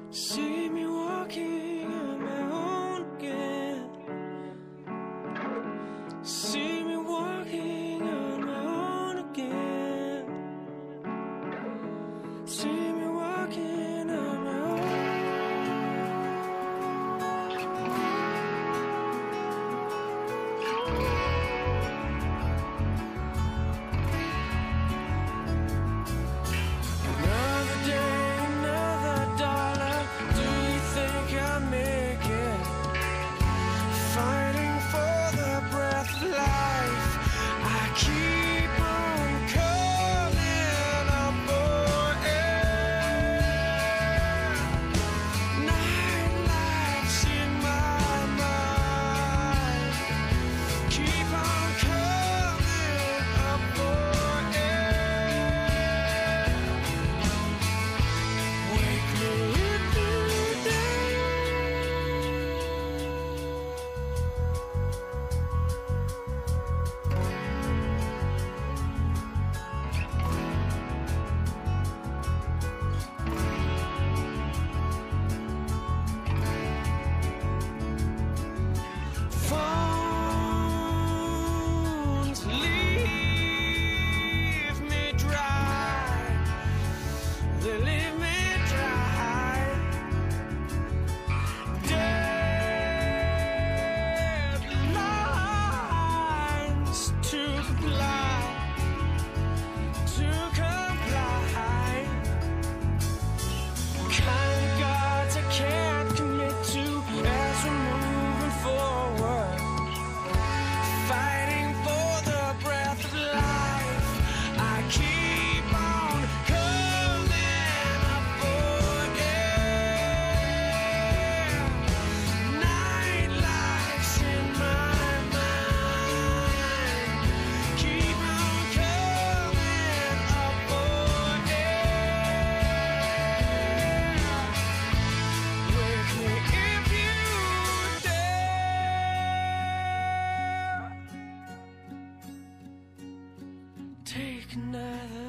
See me walking on my own again. See me walking on my own again. See me walking on my own. Another day, another dollar. Do you think I'll make it? Fighting for the breath of life. I keep on coming up for air. Night lights in my mind. Keep on coming up for air. Wake me if you dare. Phones leave me dry. They leave me dry. Deadlines to comply. Kind of gods I can't commit to as we're moving forward. Fighting for the breath of life. I keep on coming up for air. Night lights in my mind. Keep on coming up for air. Wake me if you dare. Take another